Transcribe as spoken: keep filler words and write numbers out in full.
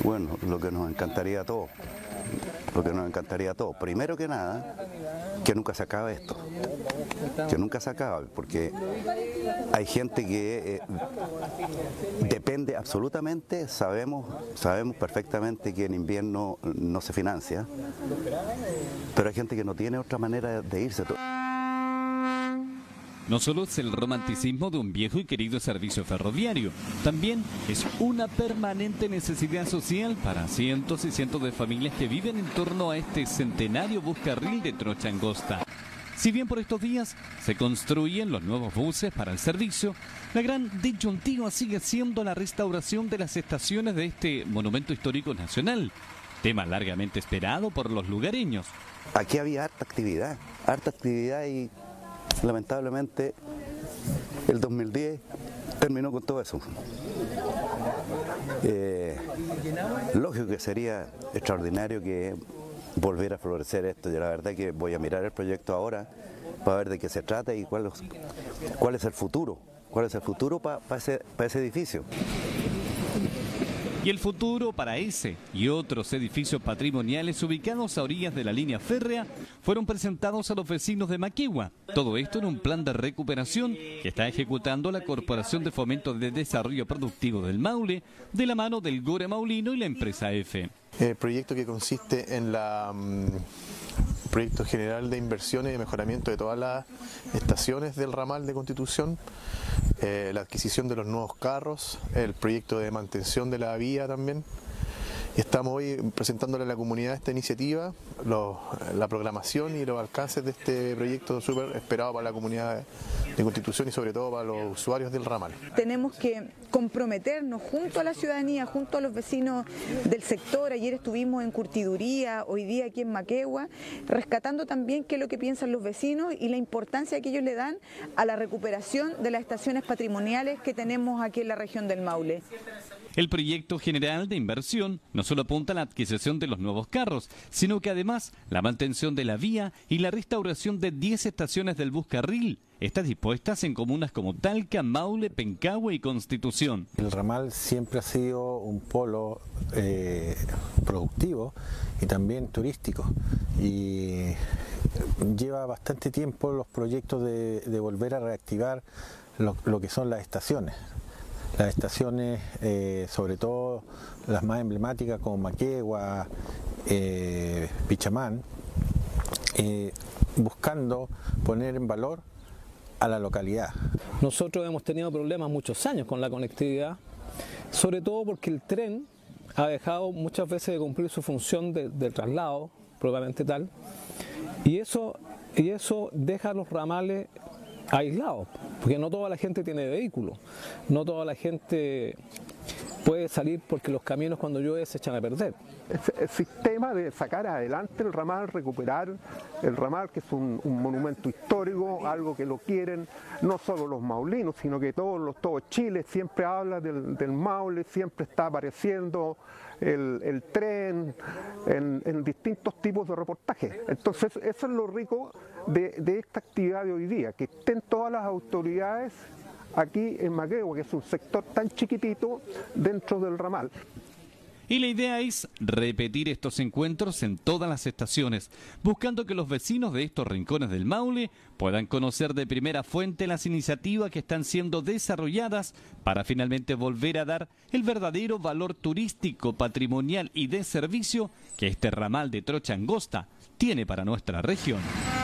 Bueno, lo que nos encantaría a todos, lo que nos encantaría a todos, primero que nada, que nunca se acabe esto, que nunca se acabe, porque hay gente que eh, depende absolutamente, sabemos, sabemos perfectamente que en invierno no se financia, pero hay gente que no tiene otra manera de irse. No solo es el romanticismo de un viejo y querido servicio ferroviario, también es una permanente necesidad social para cientos y cientos de familias que viven en torno a este centenario buscarril de trocha angosta. Si bien por estos días se construyen los nuevos buses para el servicio, la gran disyuntiva sigue siendo la restauración de las estaciones de este monumento histórico nacional, tema largamente esperado por los lugareños. Aquí había harta actividad, harta actividad y lamentablemente el dos mil diez terminó con todo eso. Eh, lógico que sería extraordinario que volviera a florecer esto. Yo la verdad que voy a mirar el proyecto ahora para ver de qué se trata y cuál es, cuál es el futuro, cuál es el futuro para pa ese, pa ese edificio. Y el futuro para ese y otros edificios patrimoniales ubicados a orillas de la línea férrea fueron presentados a los vecinos de Maquegua. Todo esto en un plan de recuperación que está ejecutando la Corporación de Fomento de Desarrollo Productivo del Maule, de la mano del Gore Maulino y la empresa F. El proyecto que consiste en la... Um... proyecto general de inversiones y de mejoramiento de todas las estaciones del ramal de Constitución, eh, la adquisición de los nuevos carros, el proyecto de mantención de la vía también. Y estamos hoy presentándole a la comunidad esta iniciativa, los, la programación y los alcances de este proyecto súper esperado para la comunidad de Constitución y sobre todo para los usuarios del ramal. Tenemos que comprometernos junto a la ciudadanía, junto a los vecinos del sector. Ayer estuvimos en Curtiduría, hoy día aquí en Maquegua, rescatando también qué es lo que piensan los vecinos y la importancia que ellos le dan a la recuperación de las estaciones patrimoniales que tenemos aquí en la región del Maule. El proyecto general de inversión no solo apunta a la adquisición de los nuevos carros, sino que además la mantención de la vía y la restauración de diez estaciones del buscarril, estas dispuestas en comunas como Talca, Maule, Pencahue y Constitución. El ramal siempre ha sido un polo eh, productivo y también turístico, y lleva bastante tiempo los proyectos de, de volver a reactivar lo, lo que son las estaciones. Las estaciones, eh, sobre todo las más emblemáticas como Maquegua, eh, Pichamán, eh, buscando poner en valor a la localidad. Nosotros hemos tenido problemas muchos años con la conectividad, sobre todo porque el tren ha dejado muchas veces de cumplir su función de, de traslado, probablemente tal, y eso, y eso deja a los ramales aislados, porque no toda la gente tiene vehículo, no toda la gente puede salir porque los caminos cuando llueve se echan a perder. El sistema de sacar adelante el ramal, recuperar el ramal, que es un, un monumento histórico, algo que lo quieren no solo los maulinos, sino que todos los todo Chile siempre habla del, del Maule, siempre está apareciendo el, el tren en, en distintos tipos de reportajes. Entonces eso es lo rico de, de esta actividad de hoy día, que estén todas las autoridades aquí en Maquegua, que es un sector tan chiquitito dentro del ramal. Y la idea es repetir estos encuentros en todas las estaciones, buscando que los vecinos de estos rincones del Maule puedan conocer de primera fuente las iniciativas que están siendo desarrolladas para finalmente volver a dar el verdadero valor turístico, patrimonial y de servicio que este ramal de trocha angosta tiene para nuestra región.